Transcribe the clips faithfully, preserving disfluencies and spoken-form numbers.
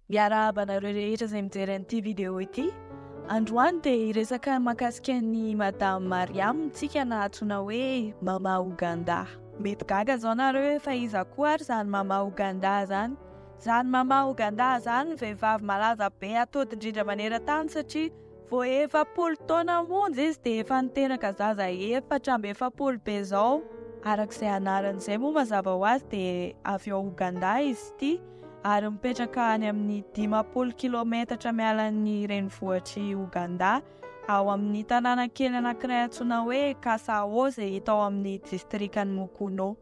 Miarahaba anareo rehetra izay mijery an'ity vidéo ity. Androany dia hiresaka mahakasika ny Madame Mariam tsika na antsoina hoe Mama Uganda. Mety gaga zao nareo hoe fa iza koa ary zany Mama Uganda zany. Zany Mama Uganda zany vehivavy malaza be atody indrindra maneran-tany satria vao efapolo taona monja izy dia efa niteraka zaza efatra amby efapolo be zao. Arak'izay anaran'izay moa mazava ho azy dia avy ao Uganda izy ity ary mipetraka any amin'ny dimapolo kilometatra miala ny renivohitr'i Uganda ao amin'ny tanàna kely anankiray antsoina hoe Kasao izay hita ao amin'ny distrikan'ny Mukono.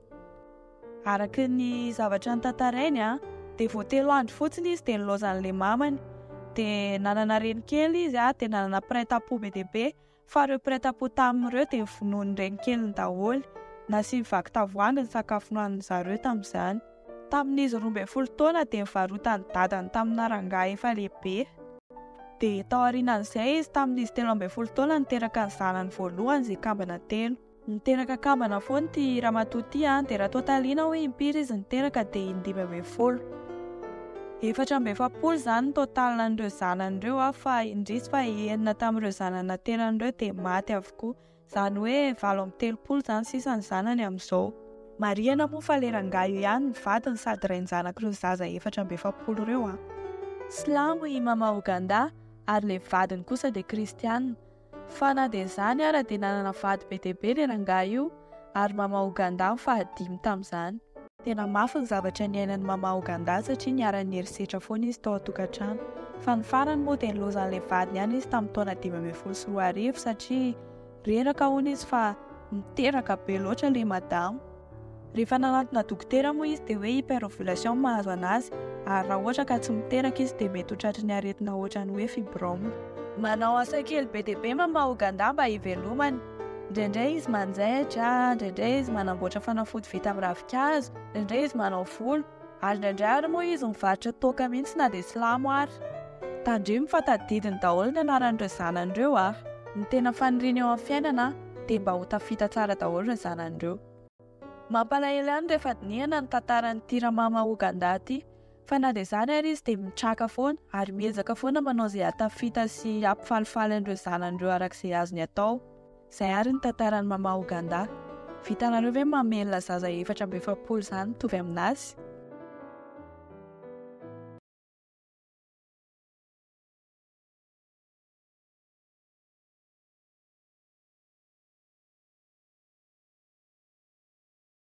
Araky ny zavatra notantarainy a dia vao telo andro fotsiny izy dia nilaozan'ilay mamany dia nanana renikely izy a dia nanana mpiray-tampo be dia be fa ireo mpiray-tampo tamin'ireo dia vonoiny renikeliny daholo na sy mivaky tavoahangy ny sakafo nohaniny zareo tamin'izany. Tamin'izy roa ambin'ny folo taona dia nivarotany dadany tamina rangahy efa lehibe. Dia tao aorianan'izay izy tamin'izy telo ambin'ny folo taona niteraka ny zanany voalohany izay kambana telo. Niteraka kambana foana ity ramatoa ity a dia raha toataliana hoe impiry izy niteraka dia indimy ambin'ny folo. Efatra amby efapolo zany ny totalina an'ireo zanan'ireo a fa indrisy fa enina tamin'ireo zanany nateran'ireo dia maty avokoa. Zany hoe valo amby telopolo zany sisa ny zanany amin'izao. Mariana moa fa le rangahy io ihany ny vadiny sady rainy zanak'ireo zaza efatra amby efapolo ireo a. Silamo i Mama Uganda ary le vadiny kosa dia kristianina. Fa na dia zany ara dia nanana vady be dia be le rangahy io ary Mama Uganda fahadimy tamin'izany. Tena mafy ny zavatra niainan'ny Mama Uganda satria niara-ny erisetra foana izy tao an-tokantrano. Fa ny farany moa dia nilaozan'ilay vadiny ihany izy tamin'ny taona dimy ambin'ny folo sy roa arivo satria reraka hono izy fa niteraka be loatra le madamo. Rehefa nanantona dokotera moa izy dia hoe hyperovulation mahazo anazy ary raha ohatra ka tsy miteraka izy dia mety ho tratry ny aretina ohatra ny hoe fibrome. Manao asa kely be dia be Mama Uganda mba hivelomany. Indraindray izy manjaitra, indraindray izy manamboatra fanafody vita amin'ny ravin-kazo, indraindray izy manao volo ary indraindray ary moa izy mivarotra toaka mihitsy na dia silamo ary. Tandremo fa tadidiny daholo ny anaran'ireo zanan'ireo ary. Ny tena faniriany eo amin'ny fiainana dia mba ho tafita tsara daholo ny zanan'ireo. Mampalahelo ihany rehefa dinihana ny tantaran'ity Mama Uganda ity, fa na dia zany ary izy dia mitraka foana ary miezaka foana manao izay hatafita sy hampifalifaly an'ireo zanan'ireo arak'izay azony atao. Izay ary ny tantaran'ny Mama Uganda. Vitanareo ve mamelona zaza efatra amby efapolo zany mitovy aminazy?